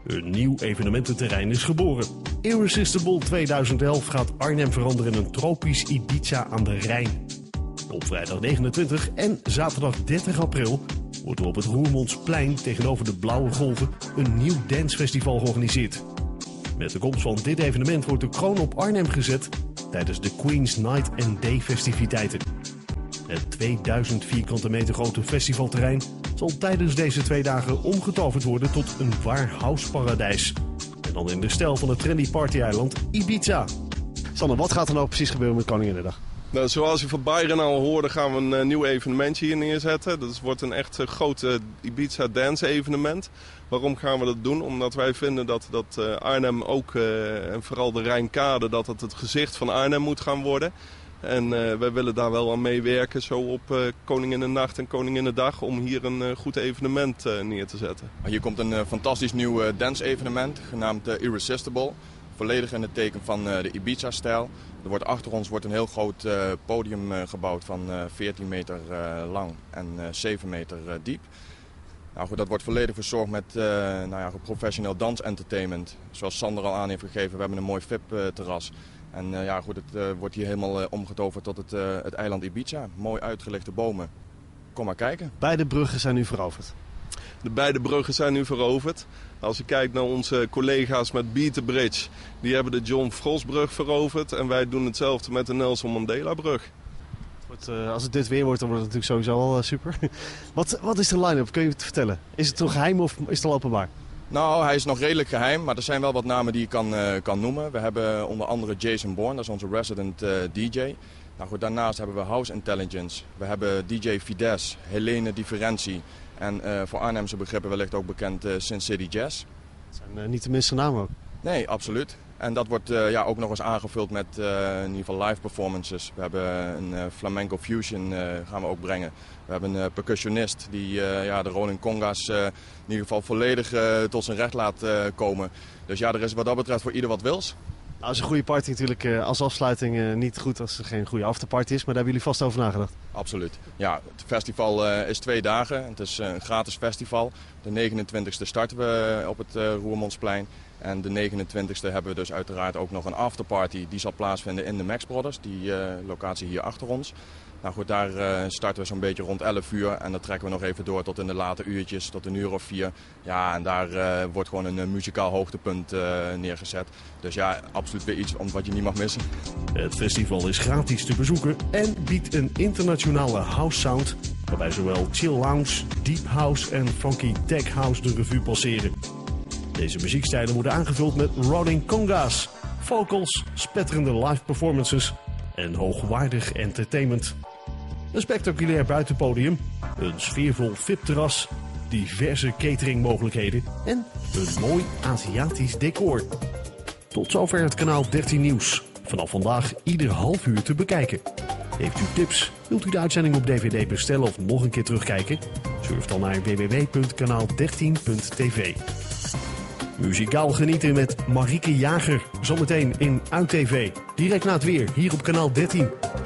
Een nieuw evenemententerrein is geboren. Irresistible 2011 gaat Arnhem veranderen in een tropisch Ibiza aan de Rijn. Op vrijdag 29 en zaterdag 30 april wordt er op het Roermondsplein tegenover de Blauwe Golven een nieuw dancefestival georganiseerd. Met de komst van dit evenement wordt de kroon op Arnhem gezet tijdens de Queen's Night and Day festiviteiten. Het 2000 vierkante meter grote festivalterrein zal tijdens deze 2 dagen omgetoverd worden tot een waar houseparadijs. En dan in de stijl van het trendy partyeiland Ibiza. Sander, wat gaat er nou precies gebeuren met Koninginnedag? Nou, zoals u van Byron al hoorde gaan we een nieuw evenementje hier neerzetten. Dat wordt een echt groot Ibiza dance evenement. Waarom gaan we dat doen? Omdat wij vinden dat Arnhem ook, en vooral de Rijnkade, dat het gezicht van Arnhem moet gaan worden. En wij willen daar wel aan meewerken, zo op Koninginnenacht en Koninginnedag, om hier een goed evenement neer te zetten. Hier komt een fantastisch nieuw dance-evenement, genaamd Irresistible. Volledig in het teken van de Ibiza-stijl. Achter ons wordt een heel groot podium gebouwd van 14 meter lang en 7 meter diep. Nou goed, dat wordt volledig verzorgd met professioneel dans-entertainment. Zoals Sander al aan heeft gegeven, we hebben een mooi VIP-terras. En het wordt hier helemaal omgetoverd tot het eiland Ibiza. Mooi uitgelichte bomen. Kom maar kijken. Beide bruggen zijn nu veroverd. De beide bruggen zijn nu veroverd. Als je kijkt naar onze collega's met Beat the Bridge, die hebben de John Frostbrug veroverd. En wij doen hetzelfde met de Nelson Mandela-brug. Als het dit weer wordt, dan wordt het natuurlijk sowieso al super. Wat is de line-up? Kun je het vertellen? Is het nog geheim of is het al openbaar? Nou, hij is nog redelijk geheim, maar er zijn wel wat namen die je kan noemen. We hebben onder andere Jason Bourne, dat is onze resident DJ. Nou goed, daarnaast hebben we House Intelligence. We hebben DJ Fides, Helene Differentie. En voor Arnhemse begrippen wellicht ook bekend Sin City Jazz. Dat zijn niet de minste namen ook. Nee, absoluut. En dat wordt ook nog eens aangevuld met in ieder geval live performances. We hebben een flamenco fusion gaan we ook brengen. We hebben een percussionist die de Rolling Conga's in ieder geval volledig tot zijn recht laat komen. Dus ja, er is wat dat betreft voor ieder wat wils. Nou, is een goede party natuurlijk als afsluiting niet goed als er geen goede afterparty is. Maar daar hebben jullie vast over nagedacht. Absoluut. Ja, het festival is 2 dagen. Het is een gratis festival. De 29e starten we op het Roermondsplein. En de 29e hebben we dus uiteraard ook nog een afterparty. Die zal plaatsvinden in de Max Brothers, die locatie hier achter ons. Nou goed, daar starten we zo'n beetje rond 11 uur. En dan trekken we nog even door tot in de late uurtjes, tot 1 uur of 4. Ja, en daar wordt gewoon een muzikaal hoogtepunt neergezet. Dus ja, absoluut weer iets wat je niet mag missen. Het festival is gratis te bezoeken en biedt een internationale house sound, waarbij zowel chill lounge, deep house en funky tech house de revue passeren. Deze muziekstijlen worden aangevuld met Rolling Conga's, vocals, spetterende live performances en hoogwaardig entertainment. Een spectaculair buitenpodium, een sfeervol VIP-terras, diverse cateringmogelijkheden en een mooi Aziatisch decor. Tot zover het kanaal 13 Nieuws. Vanaf vandaag ieder half uur te bekijken. Heeft u tips? Wilt u de uitzending op DVD bestellen of nog een keer terugkijken? Surf dan naar www.kanaal13.tv. Muzikaal genieten met Marieke Jager. Zometeen in UiTV. Direct na het weer, hier op kanaal 13.